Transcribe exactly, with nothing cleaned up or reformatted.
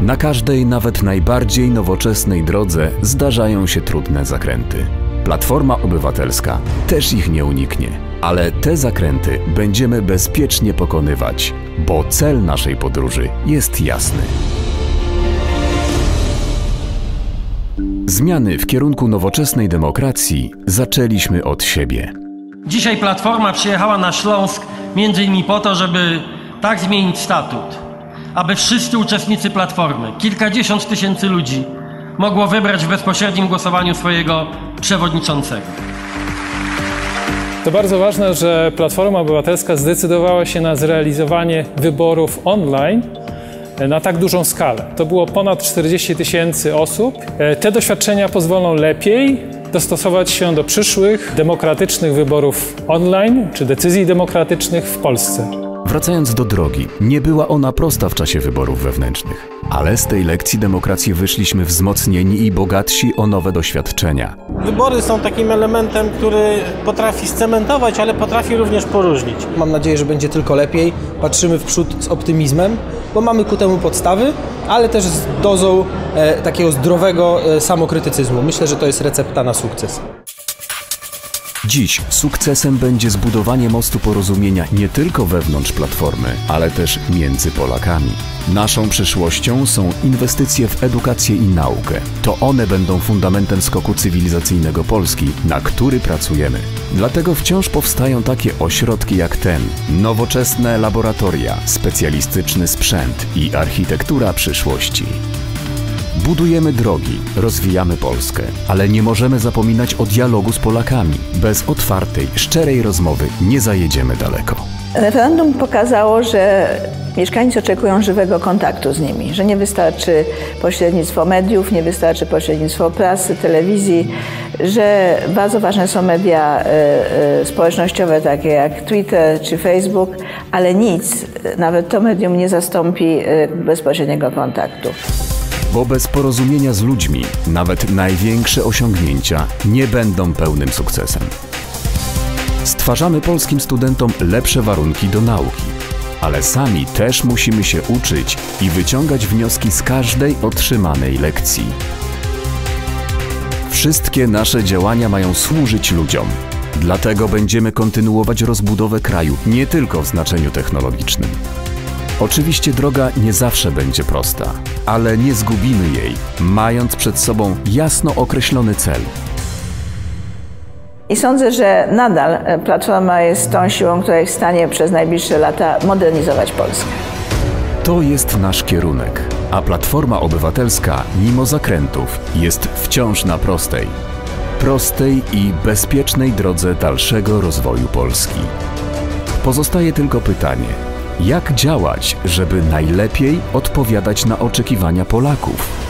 Na każdej, nawet najbardziej nowoczesnej drodze zdarzają się trudne zakręty. Platforma Obywatelska też ich nie uniknie, ale te zakręty będziemy bezpiecznie pokonywać, bo cel naszej podróży jest jasny. Zmiany w kierunku nowoczesnej demokracji zaczęliśmy od siebie. Dzisiaj Platforma przyjechała na Śląsk między innymi po to, żeby tak zmienić statut, aby wszyscy uczestnicy Platformy, kilkadziesiąt tysięcy ludzi, mogło wybrać w bezpośrednim głosowaniu swojego przewodniczącego. To bardzo ważne, że Platforma Obywatelska zdecydowała się na zrealizowanie wyborów online na tak dużą skalę. To było ponad czterdzieści tysięcy osób. Te doświadczenia pozwolą lepiej dostosować się do przyszłych demokratycznych wyborów online czy decyzji demokratycznych w Polsce. Wracając do drogi, nie była ona prosta w czasie wyborów wewnętrznych, ale z tej lekcji demokracji wyszliśmy wzmocnieni i bogatsi o nowe doświadczenia. Wybory są takim elementem, który potrafi scementować, ale potrafi również poróżnić. Mam nadzieję, że będzie tylko lepiej. Patrzymy w przód z optymizmem, bo mamy ku temu podstawy, ale też z dozą e, takiego zdrowego e, samokrytycyzmu. Myślę, że to jest recepta na sukces. Dziś sukcesem będzie zbudowanie mostu porozumienia nie tylko wewnątrz Platformy, ale też między Polakami. Naszą przyszłością są inwestycje w edukację i naukę. To one będą fundamentem skoku cywilizacyjnego Polski, na który pracujemy. Dlatego wciąż powstają takie ośrodki jak ten, nowoczesne laboratoria, specjalistyczny sprzęt i architektura przyszłości. Budujemy drogi, rozwijamy Polskę, ale nie możemy zapominać o dialogu z Polakami. Bez otwartej, szczerej rozmowy nie zajedziemy daleko. Referendum pokazało, że mieszkańcy oczekują żywego kontaktu z nimi, że nie wystarczy pośrednictwo mediów, nie wystarczy pośrednictwo prasy, telewizji, że bardzo ważne są media y, y, społecznościowe takie jak Twitter czy Facebook, ale nic, nawet to medium nie zastąpi y, bezpośredniego kontaktu. Bo bez porozumienia z ludźmi nawet największe osiągnięcia nie będą pełnym sukcesem. Stwarzamy polskim studentom lepsze warunki do nauki, ale sami też musimy się uczyć i wyciągać wnioski z każdej otrzymanej lekcji. Wszystkie nasze działania mają służyć ludziom. Dlatego będziemy kontynuować rozbudowę kraju nie tylko w znaczeniu technologicznym. Oczywiście droga nie zawsze będzie prosta, ale nie zgubimy jej, mając przed sobą jasno określony cel. I sądzę, że nadal Platforma jest tą siłą, która jest w stanie przez najbliższe lata modernizować Polskę. To jest nasz kierunek, a Platforma Obywatelska, mimo zakrętów, jest wciąż na prostej. Prostej i bezpiecznej drodze dalszego rozwoju Polski. Pozostaje tylko pytanie, jak działać, żeby najlepiej odpowiadać na oczekiwania Polaków?